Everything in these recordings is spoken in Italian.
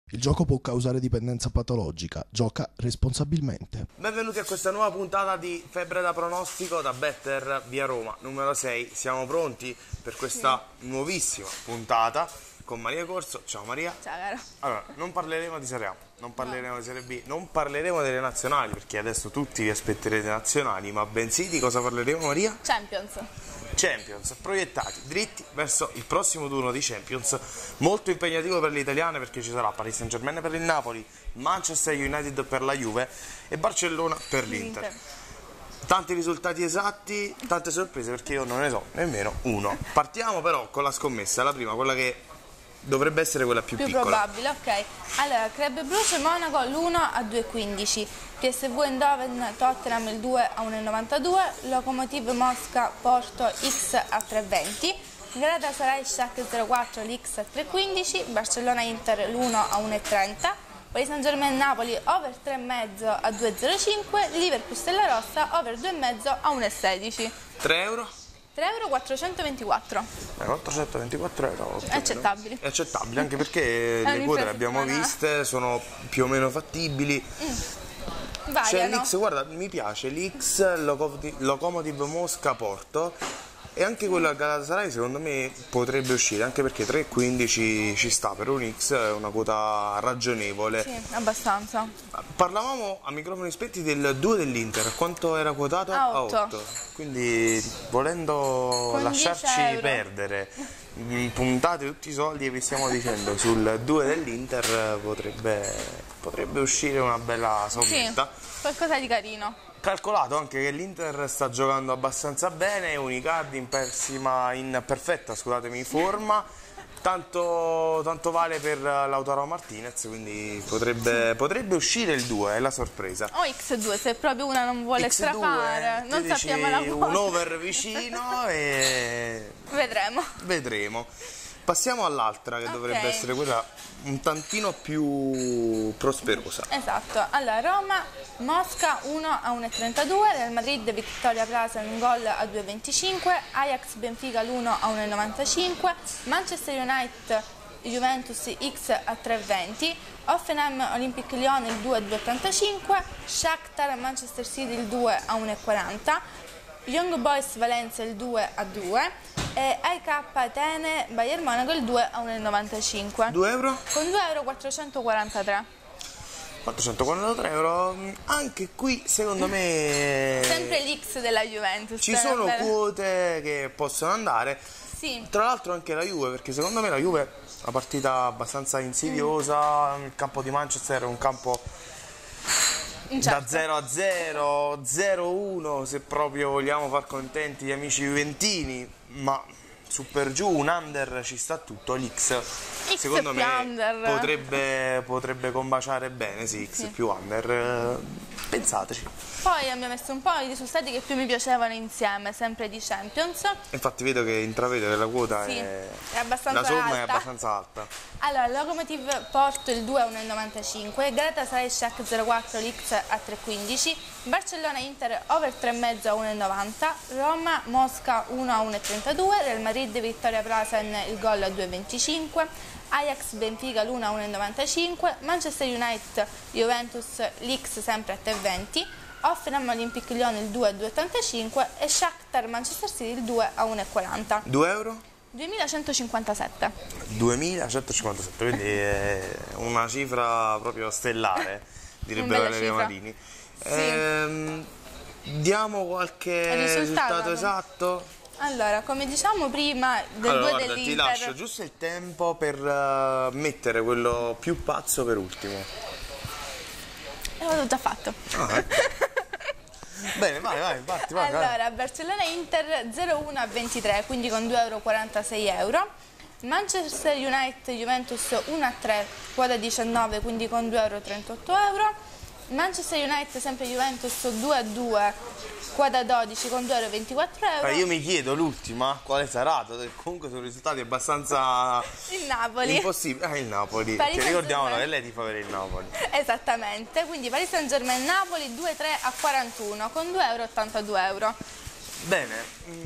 Il gioco può causare dipendenza patologica, gioca responsabilmente. Benvenuti a questa nuova puntata di Febbre da pronostico da Better via Roma, numero 6. Siamo pronti per questa nuovissima puntata con Maria Corso. Ciao Maria. Ciao caro. Allora, non parleremo di Serie A, non parleremo di Serie B, non parleremo delle nazionali, perché adesso tutti vi aspetterete nazionali, ma bensì di cosa parleremo, Maria? Champions, proiettati dritti verso il prossimo turno di Champions, molto impegnativo per le italiane perché ci sarà Paris Saint-Germain per il Napoli, Manchester United per la Juve e Barcellona per l'Inter. Tanti risultati esatti, tante sorprese perché io non ne so nemmeno uno. Partiamo però con la scommessa, la prima, quella che dovrebbe essere quella più piccola. Probabile, ok. Allora, Club Brugge Monaco l'1 a 2,15, PSV Eindhoven Tottenham il 2 a 1,92, Lokomotiv Mosca Porto X a 3,20, Galatasaray Schalke 04 l'X a 3,15, Barcellona Inter l'1 a 1,30, Paris Saint-Germain Napoli over 3,5 a 2,05, Liverpool Stella Rossa over 2,5 a 1,16. 3 euro? 3,424 euro. 424 euro. Accettabili. È accettabile, anche perché le quote le abbiamo viste, sono più o meno fattibili. C'è l'X, guarda, mi piace l'X Lokomotiv Mosca Porto e anche quella Galatasaray secondo me potrebbe uscire, anche perché 3,15 ci sta per un X, è una quota ragionevole. Sì, abbastanza. Parlavamo a microfoni spenti del 2 dell'Inter, quanto era quotato? A 8. Quindi volendo con lasciarci perdere puntate tutti i soldi che vi stiamo dicendo sul 2 dell'Inter potrebbe uscire una bella sommetta. Sì, qualcosa di carino. Calcolato anche che l'Inter sta giocando abbastanza bene, Unicardi in perfetta, scusatemi, forma, tanto vale per Lautaro Martinez, quindi potrebbe uscire il 2, è la sorpresa. O X2, se proprio una non vuole X2, strafare, non sappiamo la quota. Un over vicino e vedremo. Passiamo all'altra che dovrebbe essere quella un tantino più prosperosa. Esatto, allora Roma, Mosca 1 a 1,32, Real Madrid Victoria Plaza in gol a 2,25, Ajax Benfica l'1 a 1,95, Manchester United Juventus X a 3,20, Hoffenheim Olympique Lyon il 2 a 2,85, Shakhtar Manchester City il 2 a 1,40, Young Boys Valencia il 2 a 2 e AEK Atene Bayern Monaco il 2 a 1,95. 2 euro? Con 2 euro 443. 443 euro, anche qui secondo me sempre l'X della Juventus. Ci sono quote che possono andare. Sì. Tra l'altro anche la Juve, perché secondo me la Juve è una partita abbastanza insidiosa, il campo di Manchester è un campo da 0 a 0, 0-1 se proprio vogliamo far contenti gli amici juventini, ma su per giù un under ci sta tutto, l'X secondo me potrebbe combaciare bene, sì, X più under, pensateci. Poi abbiamo messo un po' i risultati che più mi piacevano insieme, sempre di Champions. Infatti vedo che intravedo che la quota è abbastanza la somma alta. è abbastanza alta. Allora, Lokomotiv Porto il 2 a 1,95, Galatasaray Schalke 04 l'X a 3,15, Barcellona Inter over 3,5 a 1,90, Roma Mosca 1 a 1,32, Real Madrid Victoria Plasen il gol a 2,25, Ajax Benfica l'1 a 1,95, Manchester United Juventus l'X sempre a 3,20, Hoffenheim Olympique Lyon il 2 a 2,85 e Shakhtar Manchester City il 2 a 1,40. 2 euro? 2157. 2157, quindi è una cifra proprio stellare, direbbero Valerio Marini. Diamo qualche risultato esatto? Allora, come diciamo prima del 2 dell'Inter, ti lascio giusto il tempo per mettere quello più pazzo per ultimo. L'avevo già fatto. Ecco. Bene, vai, parti. Allora, Barcellona Inter 0-1 a 23, quindi con 2,46 euro. Manchester United Juventus 1 a 3, quota 19, quindi con 2,38 euro. Manchester United sempre Juventus 2 a 2, quota 12 con 2,24 euro. Io mi chiedo l'ultima quale sarà, comunque sono risultati abbastanza il Napoli. Impossibili. Il Napoli, che ricordiamolo che lei tifa per il Napoli. Esattamente, quindi Paris Saint-Germain Napoli 2-3 a 41 con 2,82 euro. Bene,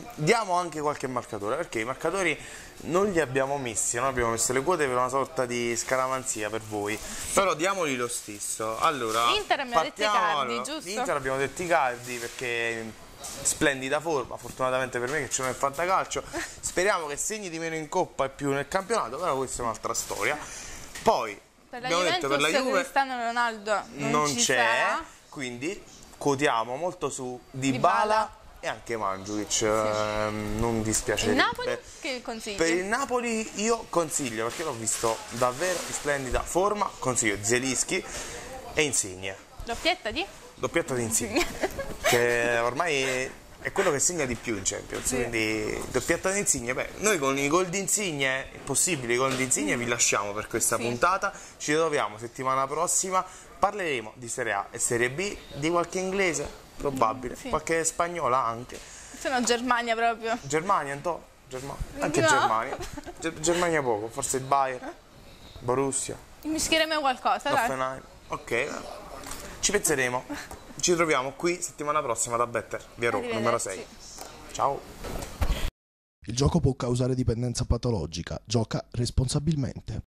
diamo anche qualche marcatore, perché i marcatori non li abbiamo messi, non abbiamo messo le quote per una sorta di scaramanzia per voi, però diamoli lo stesso. Allora, Inter abbiamo detto Icardi, giusto? Inter abbiamo detto Icardi perché splendida forma, fortunatamente per me che c'è nel fantacalcio, speriamo che segni di meno in Coppa e più nel campionato, però questa è un'altra storia. Poi per la abbiamo detto per la Juve Cristiano Ronaldo non c'è, sarà. quindi quotiamo molto su Dybala e anche Mandzukic, sì. Non dispiace. Il Napoli che consigli? Per il Napoli io consiglio, perché l'ho visto davvero in splendida forma, consiglio Zielinski e Insigne. Doppietta di? Doppietta di Insigne, che ormai è quello che segna di più in Champions, sì. Quindi doppietta di Insigne. Beh, noi con i gol di Insigne, è possibile, i gol di Insigne vi lasciamo per questa puntata, ci ritroviamo settimana prossima, parleremo di Serie A e Serie B, di qualche inglese, probabile, qualche spagnola anche. Se no Germania proprio. Germania, anche no. Germania poco, forse il Bayern, Borussia. Mischieremo qualcosa, dai. Ok, ci penseremo. Ci troviamo qui settimana prossima da Better, via Roma, numero 6. Ciao. Il gioco può causare dipendenza patologica. Gioca responsabilmente.